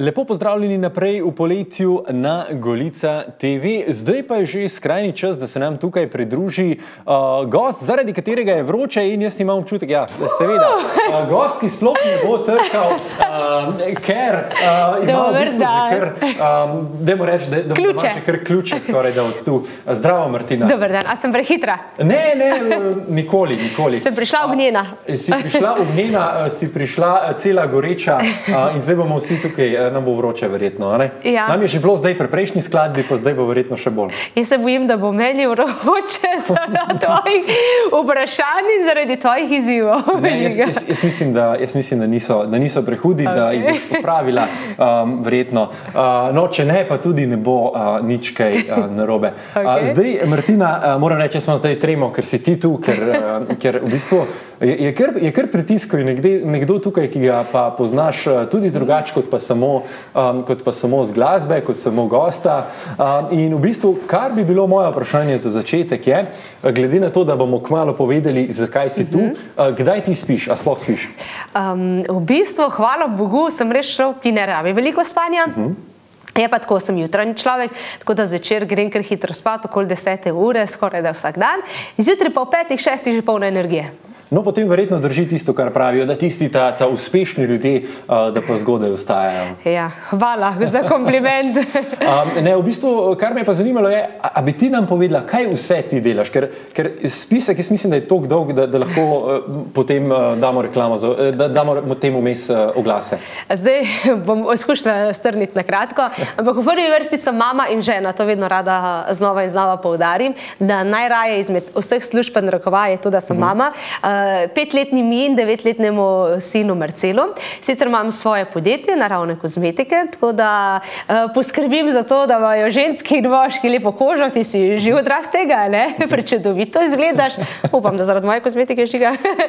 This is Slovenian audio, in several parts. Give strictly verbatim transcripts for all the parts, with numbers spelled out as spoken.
Lepo pozdravljeni naprej v poletju na Golica T V. Zdaj pa je že skrajni čas, da se nam tukaj pridruži uh, gost, zaradi katerega je vroče in jaz imam občutek, ja, seveda, uh, gost, ki sploh ne bo trkal, uh, ker uh, ima v bistvu že kar, um, dajmo reči, da, da ima že kar ključe skoraj da od tu. Zdravo, Martina. Dober dan, a sem prehitra? Ne, ne, nikoli, nikoli. Sem prišla ognjena. Uh, si prišla ognjena, uh, si prišla uh, cela goreča uh, in zdaj bomo vsi tukaj, nam bo vroče verjetno, ne? Ja. Nam je že bilo zdaj pri prejšnji skladbi, pa zdaj bo verjetno še bolj. Jaz se bojim, da bo meni vroče zaradi tvojih vprašanj in zaradi tvojih izzivov. Ne, jaz, jaz, jaz mislim, da, jaz mislim, da niso, da niso prehudi, okay. Da jih boš popravila, um, verjetno. Uh, no, če ne, pa tudi ne bo uh, nič kaj uh, narobe. Okay. Uh, zdaj, Martina, uh, moram reči, jaz sem zdaj tremo, ker si ti tu, ker, uh, ker v bistvu je, je, kar, je kar pritisko in nekde, nekdo tukaj, ki ga pa poznaš uh, tudi drugače, kot pa samo Um, kot pa samo z glasbe, kot samo gosta. Um, in v bistvu, kar bi bilo moje vprašanje za začetek je, glede na to, da bomo kmalu povedali, zakaj si tu, uh -huh. uh, kdaj ti spiš, a sploh spiš? Um, v bistvu, hvala Bogu, sem res šel, ki ne rabi veliko spanja. Uh -huh. Je pa tako, sem jutranji človek, tako da zvečer grem kar hitro spat, okoli desete ure, skoraj da vsak dan. Zjutraj pa v petih, šestih že polna energije. No, potem verjetno drži tisto, kar pravijo, da tisti ta, ta uspešni ljudje, uh, da pa zgodaj vstajajo. Ja, hvala za kompliment. um, ne, v bistvu, kar me je pa zanimalo je, a, a bi ti nam povedala, kaj vse ti delaš? Ker, ker spisek, jaz mislim, da je toliko dolg, da, da lahko uh, potem uh, damo reklamo, za, uh, da damo temu vmes uh, oglase. Zdaj bom skušala strniti na kratko, ampak v prvi vrsti sem mama in žena, to vedno rada znova in znova poudarim, da najraje izmed vseh služb in narekovaj je to, da sem uh -huh. mama. Uh, petletni mi in devetletnemu sinu Marcelu. Sicer imam svoje podjetje, naravne kozmetike, tako da uh, poskrbim za to, da imajo ženski in moški lepo kožo, ti si že odraz tega, ne? Prečudovito izgledaš. Upam, da zaradi moje kozmetike žiga.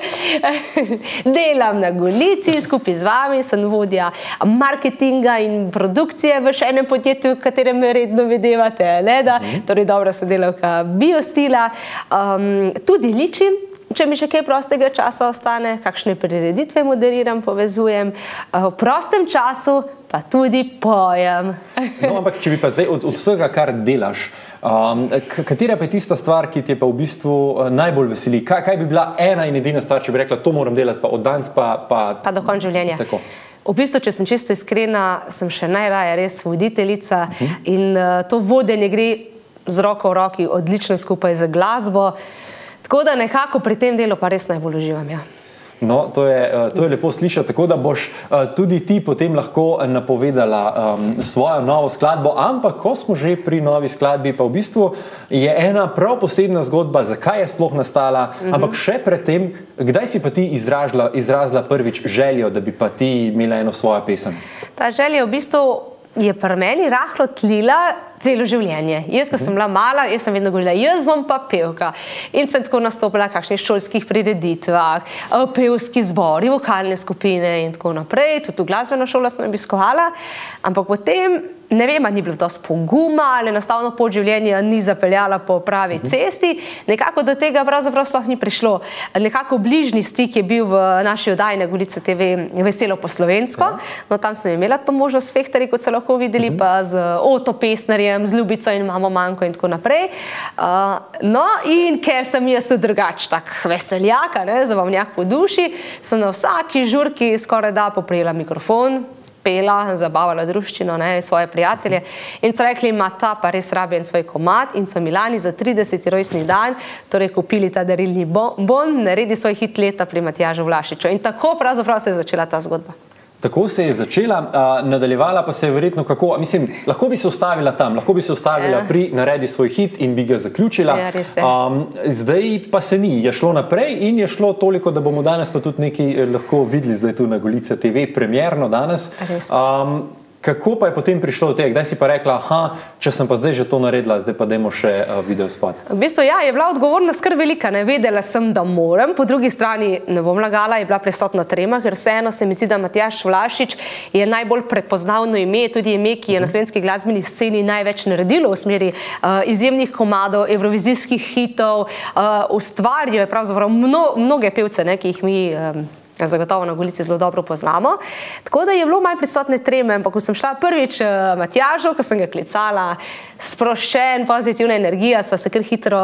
Delam na Golici, skupaj z vami, sem vodja marketinga in produkcije v še enem podjetju, v katerem me redno videvate, ne? Da, torej dobra sodelavka biostila. Um, tudi ličim, če mi še kaj prostega časa ostane, kakšne prireditve moderiram, povezujem, v prostem času pa tudi pojem. No, ampak če bi pa zdaj od, od vsega, kar delaš, um, katera pa je tista stvar, ki ti je pa v bistvu najbolj veseli? Kaj, kaj bi bila ena in edina stvar, če bi rekla, to moram delati pa od danes pa... Pa, pa do konca življenja. Tako. V bistvu, če sem čisto iskrena, sem še najraje res voditeljica uh -huh. in uh, to vodenje gre z roko v roki odlično skupaj z glasbo. Tako da nekako pri tem delu pa res najbolj uživam, ja. No, to je, to je lepo slišati, tako da boš tudi ti potem lahko napovedala um, svojo novo skladbo, ampak ko smo že pri novi skladbi, pa v bistvu je ena prav posebna zgodba, zakaj je sploh nastala, mm-hmm. ampak še predtem, kdaj si pa ti izražila, izrazila prvič željo, da bi pa ti imela eno svojo pesem? Ta želja v bistvu je pri meni rahlo tlila celo življenje. Jaz, ko sem bila mala, jaz sem vedno govorila, jaz bom pa pevka. In sem tako nastopila v kakšnih šolskih prireditvah, pevski zbori, vokalne skupine in tako naprej. Tudi v glasbeno šolo sem obiskovala, ampak potem, ne vem, ni bilo dosti poguma ali enostavno pot življenja ni zapeljala po pravi cesti. Nekako do tega pravzaprav sploh ni prišlo. Nekako bližnji stik je bil v naši oddaji na Golica T V Veselo po slovensko. No, tam sem imela to možnost s fehtarji, kot so lahko videli, pa z Oto Pesnerjem, z Ljubico in mamo Manko in tako naprej. Uh, no, in ker sem jaz tudi drugač tak veseljaka, ne, zabavnjak po duši, sem na vsaki žurki skoraj da poprijela mikrofon, pela, zabavala druščino, ne, svoje prijatelje in so rekli, ima ta pa res rabi en svoj komad in so Milani za trideseti rojstni dan torej kupili ta darilni bon, naredi svoj hit leta pri Matjažu Vlašiču. In tako pravzaprav se je začela ta zgodba. Tako se je začela, uh, nadaljevala pa se je verjetno kako, mislim, lahko bi se ustavila tam, lahko bi se ustavila ja. pri naredi svoj hit in bi ga zaključila. Ja, res je. Um, zdaj pa se ni, je šlo naprej in je šlo toliko, da bomo danes pa tudi nekaj lahko videli zdaj tu na Golica T V, premierno danes. Res. Um, Kako pa je potem prišlo do tega? Kdaj si pa rekla, aha, če sem pa zdaj že to naredila, zdaj pa dajmo še uh, video spot? V bistvu, ja, je bila odgovornost kar velika, ne, vedela sem, da moram, po drugi strani, ne bom lagala, je bila prisotna trema, ker vseeno se mi zdi, da Matjaž Vlašič je najbolj prepoznavno ime, tudi ime, ki je na slovenski glasbeni sceni največ naredilo v smeri uh, izjemnih komadov, evrovizijskih hitov, uh, ustvarjajo je pravzaprav mno, mnoge pevce, ne, ki jih mi um, zagotovo na Golici zelo dobro poznamo. Tako da je bilo malo prisotne treme, ampak ko sem šla prvič Matjažu, ko sem ga klicala, sproščen, pozitivna energija, sva se kar hitro,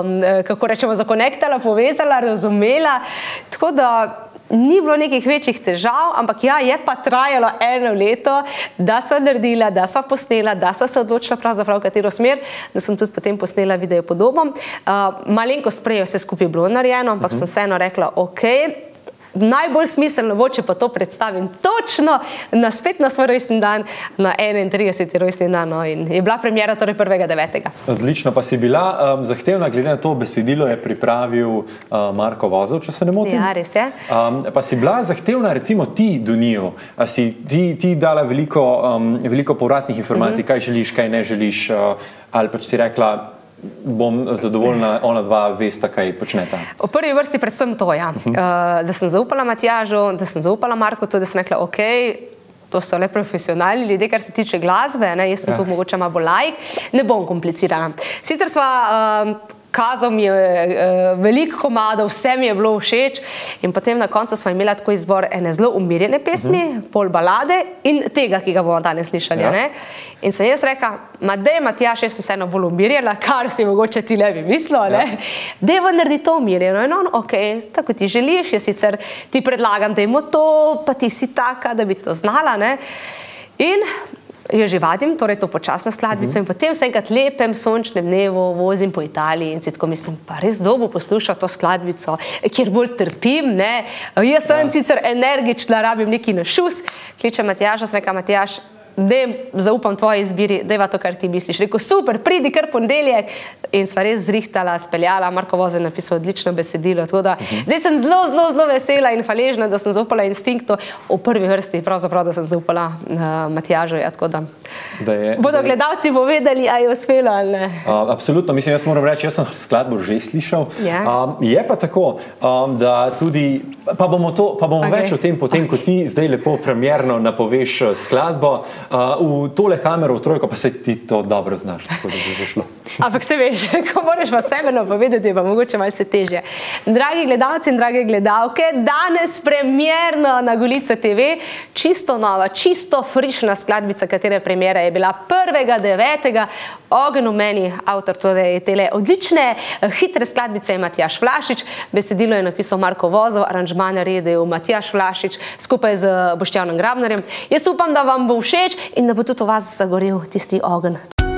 kako rečemo, zakonektala, povezala, razumela. Tako da ni bilo nekih večjih težav, ampak ja, je pa trajalo eno leto, da sva naredila, da sva posnela, da sva se odločila pravzaprav v katero smer, da sem tudi potem posnela video podobo. Malenkost prej je vse skupaj bilo narejeno, ampak sem vseeno rekla, ok, najbolj smiselno bo, če pa to predstavim točno na spet na svoj rojstni dan, na enaintrideseti rojstni dan, no, in je bila premiera torej prvega devetega. Odlično, pa si bila um, zahtevna, glede na to besedilo je pripravil uh, Marko Vozel, če se ne motim. Ja, res je. Um, pa si bila zahtevna, recimo ti do njiju, a si ti, ti dala veliko, um, veliko povratnih informacij, mm-hmm. kaj želiš, kaj ne želiš, uh, ali pač si rekla, bom zadovoljna, ona dva vesta, kaj počneta. V prvi vrsti predvsem to, ja. Uh, da sem zaupala Matjažu, da sem zaupala Marku, to, da sem rekla, ok, to so le profesionalni ljudje, kar se tiče glasbe, ne, jaz sem ja. tu mogoče malo bolj laik, ne bom komplicirana. Sicer sva uh, kazal mi je uh, veliko komadov, vse mi je bilo všeč in potem na koncu sva imela tako izbor ene zelo umirjene pesmi, uh -huh. pol balade in tega, ki ga bomo danes slišali. Ja. Ne? In sem jaz rekla, ma dej Matjaž, jaz sem vseeno bolj umirjena, kar si mogoče ti ne bi mislil, ja. ne? Dej bo naredi to umirjeno. In on, ok, tako ti želiš, jaz sicer ti predlagam, da imamo to, pa ti si taka, da bi to znala. Ne? In jo že vadim, torej to počasno skladbico mm-hmm. in potem se enkrat lepem sončnem dnevu vozim po Italiji in si tako mislim, pa res dobo poslušal to skladbico, kjer bolj trpim, ne. Jaz sem ja. sicer energična, rabim neki na šus, kličem Matjaža, sem reka, Matjaž, dej, zaupam tvoji izbiri, dejva to, kar ti misliš. Rekel, super, pridi kar ponedeljek. In sva res zrihtala, speljala, Marko Vozel je napisal odlično besedilo. Tako da, uh-huh. zdaj sem zelo, zelo, zelo vesela in hvaležna, da sem zaupala instinktu v prvi vrsti, pravzaprav, da sem zaupala uh, Matjažu. Ja, tako da, da je, bodo da je... gledalci povedali, a je uspelo ali ne. Uh, absolutno, mislim, jaz moram reči, jaz sem skladbo že slišal. Yeah. Um, je pa tako, um, da tudi, pa bomo, to, pa bomo okay. več o tem, potem, okay. ko ti zdaj lepo premierno napoveš skladbo, Uh, v tole kamero, v trojko, pa se ti to dobro znaš, tako da bi zašlo. Ampak se veš, ko moraš pa sebe napovedati, pa mogoče malce težje. Dragi gledalci in drage gledalke, danes premierno na Golica te ve, čisto nova, čisto frišna skladbica, katere premiera je bila prvega devetega Ogenj v meni, avtor torej tele odlične, hitre skladbice je Matjaž Vlašič, besedilo je napisal Marko Vozel, aranžman naredil Matjaž Vlašič skupaj z Boštjanom Grabnarjem. Jaz upam, da vam bo všeč in da bo tudi v vas zagorel tisti ogenj.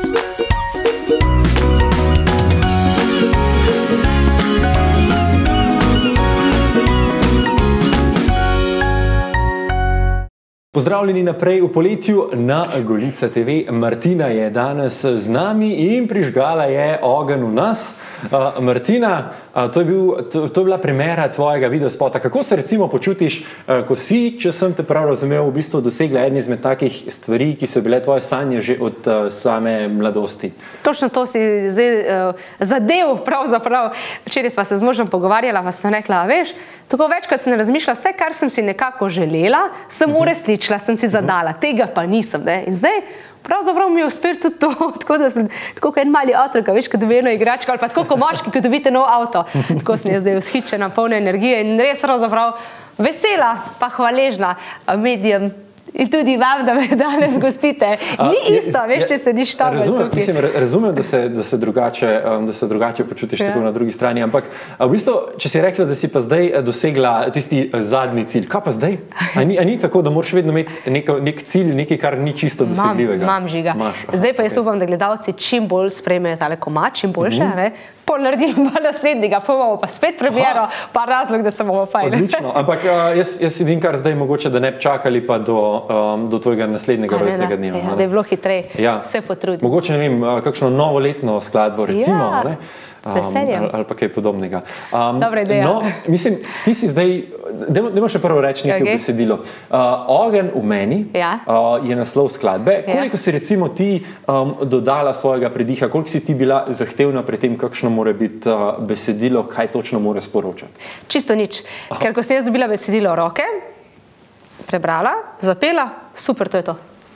Pozdravljeni naprej v poletju na Golica te ve. Martina je danes z nami in prižgala je ogenj v nas. Uh, Martina, uh, to, je bil, to, to je bila premiera tvojega videospota. Kako se recimo počutiš, uh, ko si, če sem te prav razumel, v bistvu dosegla eni izmed takih stvari, ki so bile tvoje sanje že od uh, same mladosti? Točno to si zdaj uh, zadev pravzaprav. Včeraj sva se z možem pogovarjala, pa sem rekla, veš, tako večkrat sem razmišljala, vse, kar sem si nekako želela, sem uresničila, sem si zadala, tega pa nisem. Ne? In zdaj pravzaprav mi je uspel tudi to, tako da sem tako kot en mali otrok, veš, kot dobi eno igračko, ali pa tako kot moški, kot dobite nov avto. Tako sem jaz zdaj vzhičena, polna energije in res pravzaprav vesela, pa hvaležna medijem. In tudi vam, da me danes gostite. Ni isto, A, veš, če sediš tam razumem, mislim, razumem, da se, da se, drugače, da se drugače počutiš ja. tako na drugi strani, ampak v bistvu, če si rekla, da si pa zdaj dosegla tisti zadnji cilj, kaj pa zdaj? A ni, a ni tako, da moraš vedno imeti nek, nek cilj, nekaj, kar ni čisto dosegljivega? Mam, mam žiga. Maš, aha, zdaj pa jaz okay. upam, da gledalci čim bolj sprejmejo tale komad, čim boljše, mm-hmm. ne? Pol naredim pa naslednjega, pa bomo pa spet premiero, pa razlog, da se bomo fajn. Odlično, ampak uh, jaz, jaz sedim kar zdaj mogoče, da ne bi čakali pa do, um, do tvojega naslednjega rojstnega dneva. Ja, da je bilo hitrej, ja. vse potrudi. Mogoče, ne vem, uh, kakšno novoletno skladbo, recimo, ja. ne? Um, ali, ali pa kaj podobnega. Um, Dobra ideja. No, mislim, ti si zdaj, dajmo še prvo reči nekaj okay. v besedilo. Uh, Ogenj v meni ja. uh, je naslov skladbe. Ja. Koliko si recimo ti um, dodala svojega pridiha, koliko si ti bila zahtevna pri tem, kakšno mora biti uh, besedilo, kaj točno mora sporočati? Čisto nič. Aha. Ker ko sem jaz dobila besedilo v roke, prebrala, zapela, super, to je to.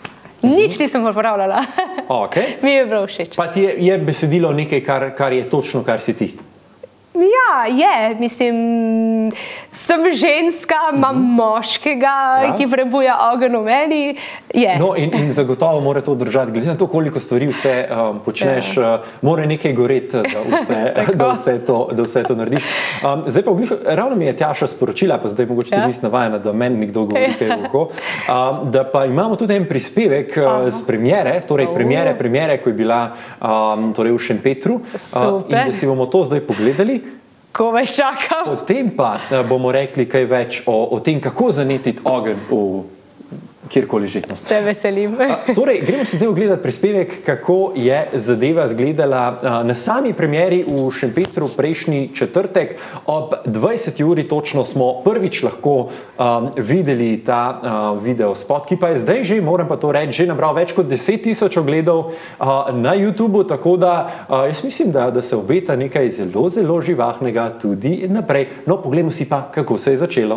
Nič nisem uporabljala. Okay. Mi je bilo všeč. Pa ti je, je besedilo nekaj, kar, kar je točno, kar si ti? Ja, je, mislim, sem ženska, imam mm-hmm. moškega, ja. ki prebuja ogenj v meni. Je. No, in, in zagotovo mora to držati, glede na to, koliko stvari vse um, počneš, ja. uh, mora nekaj goreti, da vse, da vse, to, da vse to narediš. Um, zdaj pa, glih, ravno mi je Tjaša sporočila, pa zdaj mogoče ja. ti nisi navajena, da meni nekdo govori kaj v uho, um, da pa imamo tudi en prispevek uh, z premiere, torej oh. premiere, premiere, ko je bila um, torej v Šempetru uh, in da si bomo to zdaj pogledali. Ko me čakam. Potem pa bomo rekli kaj več o, o tem, kako zanetiti ogenj v kjerkoli že. Se veselim. Torej, gremo si zdaj ogledati prispevek, kako je zadeva izgledala na sami premieri v Šempetru prejšnji četrtek. Ob dvajseti uri točno smo prvič lahko um, videli ta uh, video spot, ki pa je zdaj že, moram pa to reči, že nabral več kot deset tisoč ogledov uh, na YouTubu, tako da uh, jaz mislim, da, da se obeta nekaj zelo, zelo živahnega tudi naprej. No, poglejmo si pa, kako se je začelo.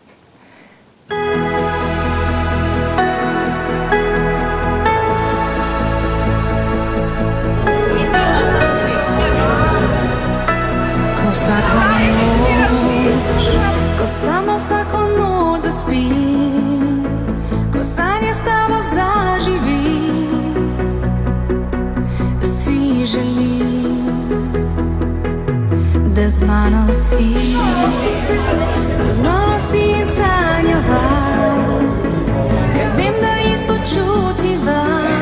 Ko samo vsako noč zaspim, ko sanje s tabo zaživim, si želim, da z mano si, z mano si in sanjava, ker vem, da isto čutiva.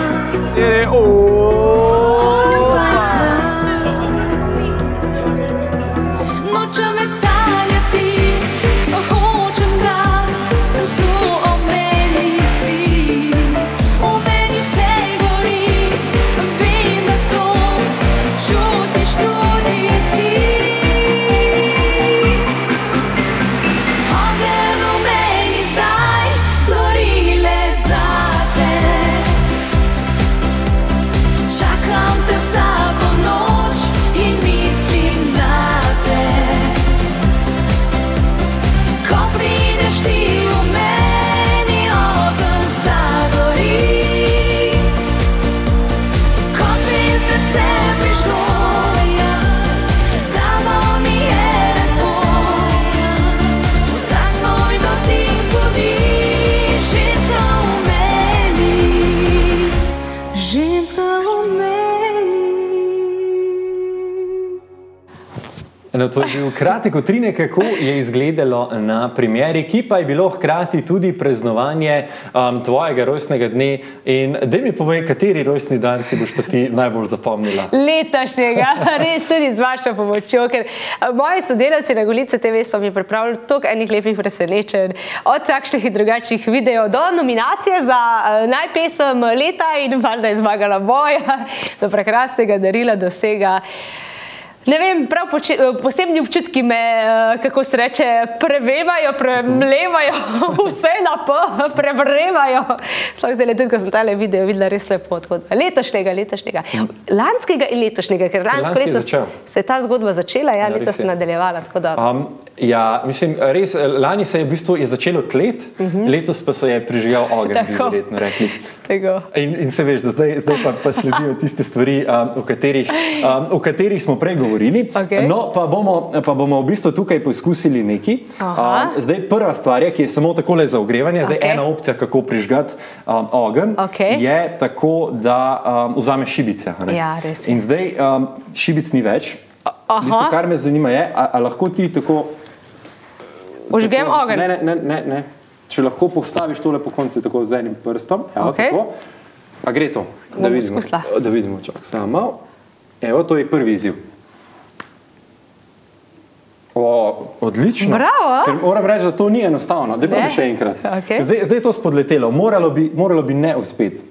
Skupaj sva, nočem več sanjati, hočem, da tu ob meni si, v meni vse gori, vem, da to čutiš tudi ti. Ogenj v meni zdaj gori le zate, čakam te vsako noč in mislim na te. Ko prideš ti v meni, ogenj zagori, ko zvezde se prižgo, s tabo mi je lepo, vsak tvoj dotik zbudi ženska v meni, ženska v meni. No, to je bil kratek utrinek, kako je izgledalo na premieri, ki pa je bilo hkrati tudi praznovanje um, tvojega rojstnega dne. In daj mi povej, kateri rojstni dan si boš pa ti najbolj zapomnila? Letošnjega, res tudi z vašo pomočjo, ker moji sodelavci na Golica te ve so mi pripravili toliko enih lepih presenečenj, od takšnih in drugačnih videov do nominacije za uh, najpesem leta in valjda je zmagala moja, do prekrasnega darila, do vsega. Ne vem, prav posebni občutki me, kako se reče, prevevajo, premlevajo, vse na P, prevrevajo. Sploh zdaj tudi, ko sem tale video videla, res lepo. Letošnjega, letošnjega. Lanskega in letošnjega, ker lansko leto se je ta zgodba začela, ja, letos se nadaljevala. Um, ja, mislim, res, lani se je v bistvu je začelo tlet, uh-huh. letos pa se je prižigal ogenj, bi verjetno rekli. In, in se veš, da zdaj, zdaj pa, pa sledijo tiste stvari, um, o, katerih, um, o katerih smo prej govorili. Okay. No, pa bomo, pa bomo v bistvu tukaj poskusili nekaj. Um, zdaj prva stvar, ki je samo takole za ogrevanje, zdaj okay. ena opcija, kako prižgati um, ogenj, okay. je tako, da um, vzameš šibice. Ja, res je. In zdaj um, šibic ni več. V bistvu, kar me zanima je, a, a lahko ti tako... Užgem ogenj? Ne, ne, ne, ne. Če lahko postaviš tole po konci tako z enim prstom, evo okay. tako, a gre to, da vidimo, da vidimo, čak, samo malo. Evo, to je prvi izziv. O, odlično. Bravo! Ker moram reči, da to ni enostavno, da bi še enkrat. Okay. Zdaj, zdaj je to spodletelo, moralo bi, moralo bi ne uspeti.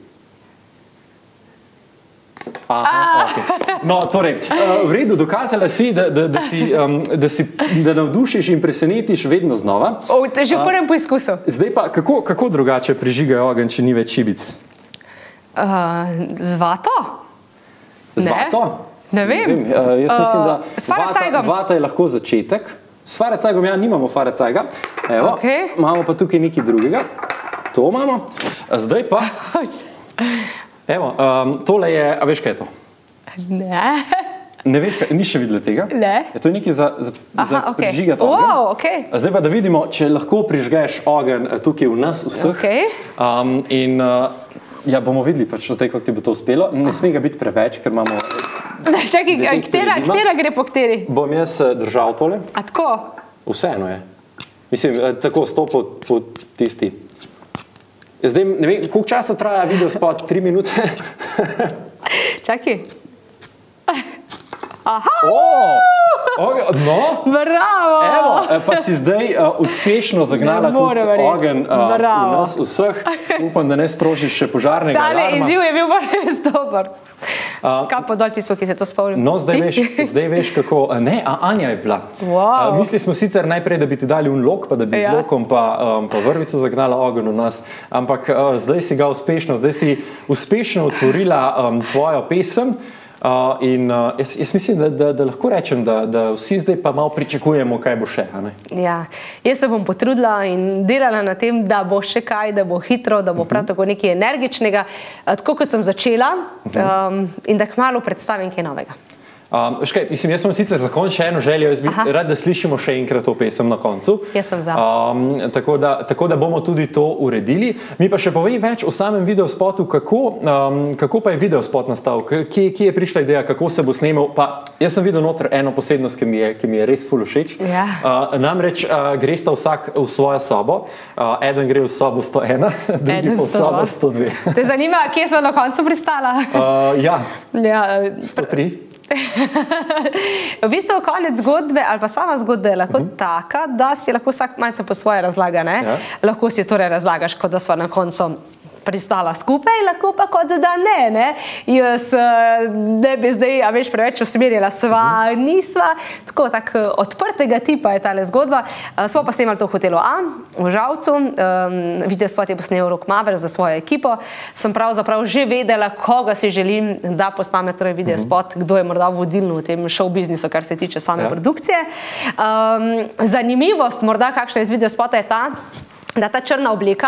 Aha, okay. No, torej, v redu, dokazala si, da, da, da, si, um, da, si, da navdušiš in presenetiš vedno znova. O, že v prvem poizkusu. Zdaj pa, kako, kako drugače prižigajo ogenj, če ni več šibic? Uh, z vato? Z vato? Ne vem. Ne vem. Uh, jaz mislim, da uh, s faracajgom. Vata, vata je lahko začetek. S faracajgom ja nimamo faracajga. Evo, okay. Imamo pa tukaj nekaj drugega. To imamo. Zdaj pa... Evo, um, tole je, a veš kaj je to? Ne. Ne veš, kaj, ni še videla tega? Ne. Je to nekaj za, za, Aha, za okay. prižigati ogenj. Wow, okay. Zdaj pa da vidimo, če lahko prižgeš ogenj tukaj v nas vseh. Okay. Um, in uh, ja, bomo videli, pač zdaj, kako ti bo to uspelo. Ne sme ga biti preveč, ker imamo... Čakaj, katera, katera gre po kateri? Bom jaz držal tole. A tako? Vseeno je. Mislim, tako stopil po tisti. Zdaj, ne vem, koliko časa traja video spot? Tri minute? Čakaj. Aha! Oh, okay, no. Bravo! Evo, pa si zdaj uh, uspešno zagnala tudi ogenj uh, v nas vseh. Upam, da ne sprožiš še požarnega Tale alarma. Izziv je bil res dober. Uh, Kaj pa dol tisto, ki se to spomnim? No, zdaj veš, zdaj veš kako... Ne, a Anja je bila. Wow. Uh, mislili smo sicer najprej, da bi ti dali un lok, pa da bi ja. z lokom pa, um, pa vrvico zagnala ogenj v nas. Ampak uh, zdaj si ga uspešno, zdaj si uspešno otvorila um, tvojo pesem. Uh, in uh, jaz, jaz mislim, da, da, da lahko rečem, da, da vsi zdaj pa malo pričakujemo, kaj bo še. A ne? Ja, jaz se bom potrudila in delala na tem, da bo še kaj, da bo hitro, da bo prav tako nekaj energičnega, tako kot sem začela um, in da kmalu predstavim kaj novega. Um, škaj, mislim, jaz sem sicer za konec še eno željo, jaz bi Aha. rad, da slišimo še enkrat to pesem na koncu. Jaz sem za. Um, tako, da, tako da bomo tudi to uredili. Mi pa še povej več o samem videospotu, kako, um, kako pa je videospot nastal, kje, kje je prišla ideja, kako se bo snemal. Pa jaz sem videl noter eno posebnost, ki mi je, ki mi je res ful všeč. Ja. Uh, namreč uh, gresta vsak v svojo sobo, uh, eden gre v sobo sto ena, drugi pa v sobo sto dve. Te zanima, kje smo na koncu pristala? Uh, ja, ja sto tri. V bistvu konec zgodbe ali pa sama zgodba je lahko uh -huh. taka, da si lahko vsak malce po svoje razlaga, ne? Ja. Lahko si torej razlagaš, kot da sva na koncu pristala skupaj, lahko pa kot da ne, ne? Jaz ne bi zdaj, a veš, preveč usmerila sva, nisva, tako tak odprtega tipa je tale zgodba. Smo pa snemali to v hotelu A v Žalcu, um, videospot je posnel Rok Maver za svojo ekipo, sem pravzaprav že vedela, koga si želim, da posname torej videospot, kdo je morda vodilno v tem show biznisu, kar se tiče same ja. produkcije. Um, zanimivost morda, kakšna iz videospota je ta, da ta črna oblika,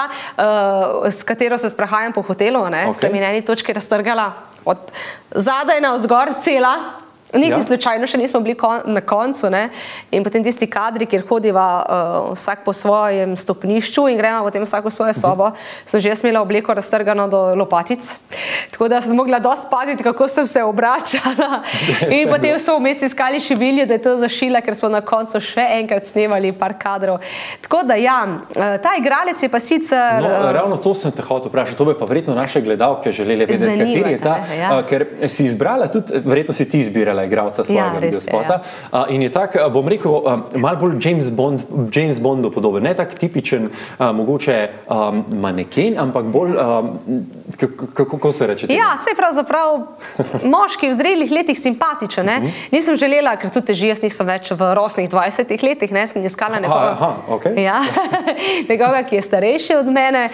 uh, s katero se sprehajam po hotelu, ne, okay. se mi na eni točki raztrgala od zadaj na vzgor cela, niti ja. slučajno še nismo bili kon, na koncu, ne, in potem tisti kadri, kjer hodiva uh, vsak po svojem stopnišču in gremo potem vsak v svojo sobo, sem že smela obleko raztrgano do lopatic, tako da sem mogla dosti paziti, kako sem se obračala in potem so vmes iskali šivilje, da je to zašila, ker smo na koncu še enkrat snemali par kadrov. Tako da ja, ta igralec je pa sicer... No, ravno to sem te hotel vprašati, to bi pa verjetno naše gledalke želeli vedeti, Zanima, kateri je ta, ja. uh, ker si izbrala tudi, verjetno si ti izbirala igralca svojega videospota. Ja. Uh, in je tak, uh, bom rekel, uh, malo bolj James Bond, James Bondu podoben. Ne tak tipičen, uh, mogoče um, maneken, ampak bolj, um, kako se reče? Ja, se pravzaprav moški v zrelih letih simpatičen. Ne? Uh -huh. Nisem želela, ker tudi teži, jaz nisem več v rosnih dvajsetih letih, ne, sem iskala nekoga, aha, okay. ja, nekoga, ki je starejši od mene.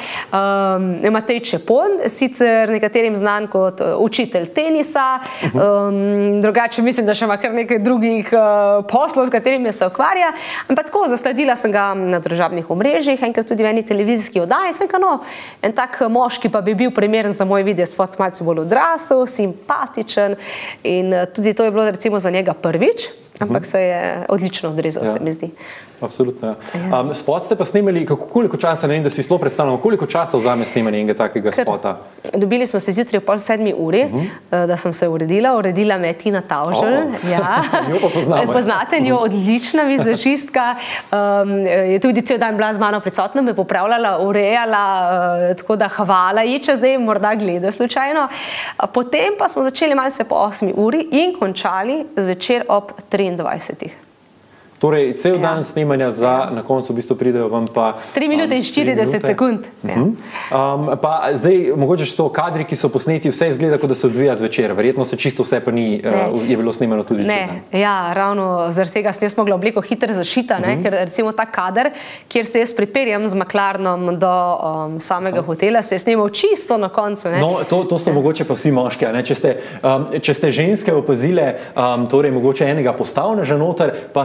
Um, Matej Čepon, sicer nekaterim znan kot uh, učitelj tenisa, uh -huh. um, drugače mislim, da še ima kar nekaj drugih uh, poslov, s katerimi se ukvarja. Ampak tako, zasledila sem ga na družabnih omrežjih, enkrat tudi v eni televizijski oddaji, sem ka no, en tak moški pa bi bil primeren za moj videospot, malce bolj odrasel, simpatičen in uh, tudi to je bilo recimo za njega prvič, ampak se je odlično odrezal, ja. se mi zdi. Absolutno, ja. ja. Um, spot ste pa snemali, kako, koliko časa, ne vem, da si sploh predstavljamo, koliko časa vzame snemanje enega takega Ker, spota? Dobili smo se zjutraj v pol sedmi uri, uh -huh. da sem se uredila, uredila me je Tina Taužel. Oh. Ja. Njo pa poznamo. Poznate njo, odlična vizažistka, um, je tudi cel dan bila z mano prisotna, me popravljala, urejala, uh, tako da hvala ji, če zdaj morda gleda slučajno. Potem pa smo začeli malce po osmi uri in končali zvečer ob triindvajsetih. Torej, cel dan ja. snemanja za, ja. na koncu v bistvu pridejo vam pa... tri minute in štirideset sekund. Uh -huh. um, pa zdaj, mogoče še to kadri, ki so posneti, vse izgleda, kot da se odvija zvečer. Verjetno se čisto vse pa ni, uh, je bilo snemano tudi ne. čez. Ja, ravno zaradi tega sem jaz mogla obliko hitro zašita, uh -huh. ne? Ker recimo ta kader, kjer se jaz pripeljem z maklarnom do um, samega uh -huh. hotela, se je snemal čisto na koncu. Ne? No, to, to so ja. mogoče pa vsi moški, ne? Če ste, um, če ste ženske opazile, um, torej mogoče enega postavneža noter, pa ste moški,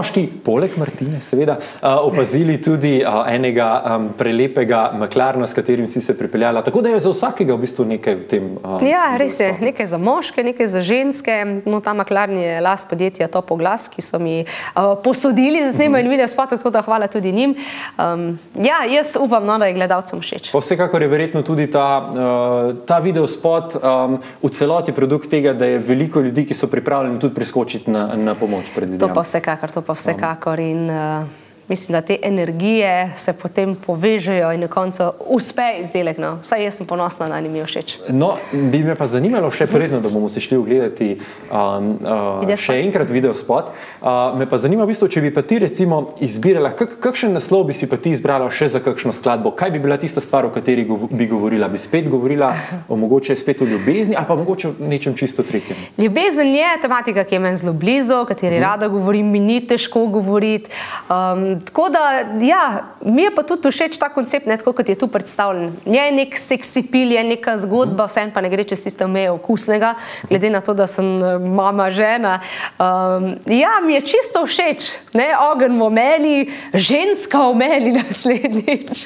moški, poleg Martine, seveda, uh, opazili tudi uh, enega um, prelepega maklarna, s katerim si se pripeljala. Tako da je za vsakega v bistvu nekaj v tem. Uh, ja, res je. Nekaj za moške, nekaj za ženske. No, ta maklarn je last podjetja Topoglas, ki so mi uh, posodili za snemanje uh -huh. video spotov, tako da hvala tudi njim. Um, ja, jaz upam, no, da je gledalcem všeč. Pa vsekakor je verjetno tudi ta, uh, ta video spot um, v celoti produkt tega, da je veliko ljudi, ki so pripravljeni tudi priskočiti na, na pomoč. To pa vsekakor, to pa vsekakor in uh, mislim, da te energije se potem povežejo in na koncu uspe izdelek. No. Vsaj jaz sem ponosna na njim, mi je všeč. No, bi me pa zanimalo še predno, da bomo se šli ogledati um, uh, še enkrat video spot. Uh, me pa zanima v bistvu, če bi pa ti recimo izbirala, kak, kakšen naslov bi si pa ti izbrala še za kakšno skladbo? Kaj bi bila tista stvar, o kateri gov bi govorila? Bi spet govorila o mogoče spet o ljubezni ali pa mogoče o nečem čisto tretjem? Ljubezen je tematika, ki je meni zelo blizu, o kateri hmm. rada govorim, mi ni težko govoriti. Um, Tako da, ja, mi je pa tudi všeč ta koncept, ne tako, kot je tu predstavljen. Je nek seksi pil, je neka zgodba, vseeno pa ne gre čez tiste meje okusnega, glede na to, da sem mama, žena. Um, ja, mi je čisto všeč, ne, ogenj v meni, ženska v meni naslednjič.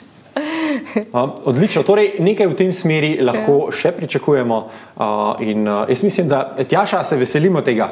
Uh, odlično, torej nekaj v tem smeri lahko še pričakujemo uh, in uh, jaz mislim, da Tjaša se veselimo tega.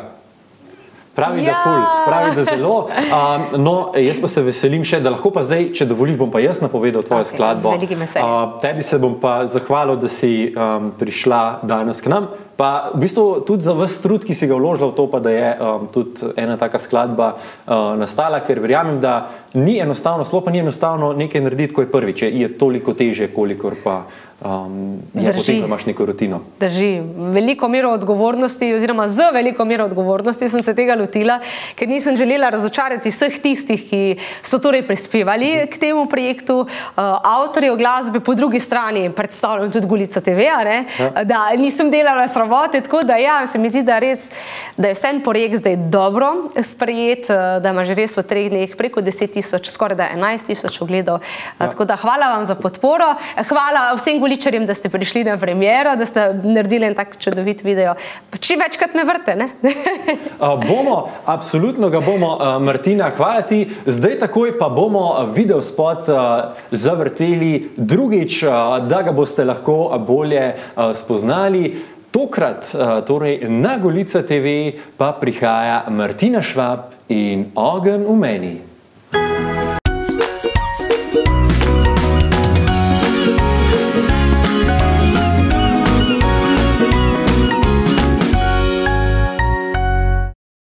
Pravi, ja. da ful, pravi, da zelo. Um, no, jaz pa se veselim še, da lahko pa zdaj, če dovoliš, bom pa jaz napovedal tvojo okay, skladbo. Z velikim veseljem. Uh, tebi se bom pa zahvalil, da si um, prišla danes k nam. Pa v bistvu tudi za vas trud, ki si ga vložila v to, pa da je um, tudi ena taka skladba uh, nastala, ker verjamem, da ni enostavno, sploh pa ni enostavno nekaj narediti, ko je prvič. Je toliko težje, kolikor pa um, je potem, ko imaš neko rutino. Drži. Veliko mero odgovornosti, oziroma z veliko mero odgovornosti sem se tega lotila, ker nisem želela razočarati vseh tistih, ki so torej prispevali k temu projektu, uh, avtorjev glasbe, po drugi strani predstavljam tudi Golico te ve, ne? Ja. Da nisem delala sramote, tako da ja, se mi zdi, da, res, da je vsem projekt zdaj dobro sprejet, da ima že res v treh dneh preko deset tisoč, skoraj da enajst tisoč ogledov. Ja. Tako da hvala vam za podporo, hvala vsem Goličarjem, da ste prišli na premiero, da ste naredili en tak čudovit video. Čim večkrat me vrte, ne? uh, bomo, absolutno ga bomo, uh, Martina, hvala ti. Zdaj takoj pa bomo video spot uh, zavrteli drugič, uh, da ga boste lahko bolje uh, spoznali. Tokrat, torej na Golica te ve, pa prihaja Martina Švab in Ogenj v meni.